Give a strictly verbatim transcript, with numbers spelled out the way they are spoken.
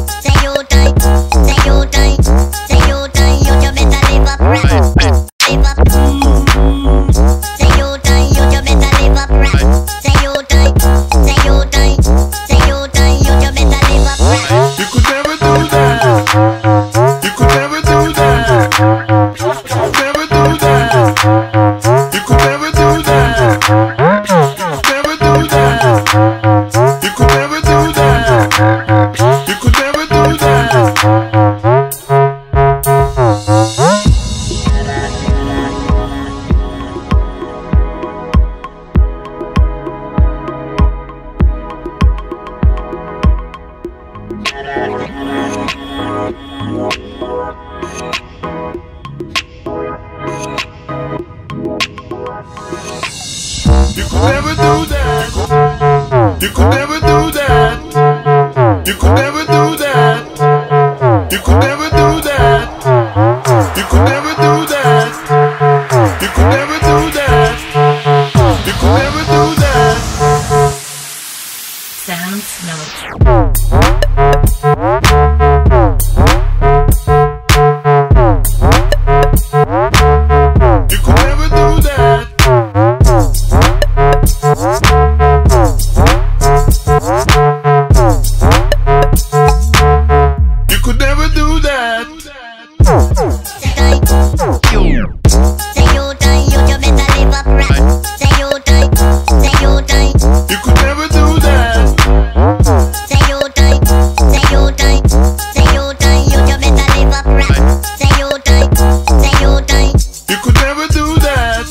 say you tight, say you tight, say you tight, you you better live up right, live up. Say you tight, you you better live up right. Say you tight, say you tight, say you tight, you you better live up right. You could never do that. You could never do that. Never do that. You could never do that. Never do that. You could never do that. You could never do that. You could never do that. You could never do that. You could never do that. You could never do that. You could never do that. You could never do that. You could never do that. Sounds note. You could never do that. You could never do that. Say you tight, you you better live up right. Say you tight, say you tight, You could never do that. say you tight, say you tight, say you tight, you you better live up right. Say you tight, say you tight. You could never do that.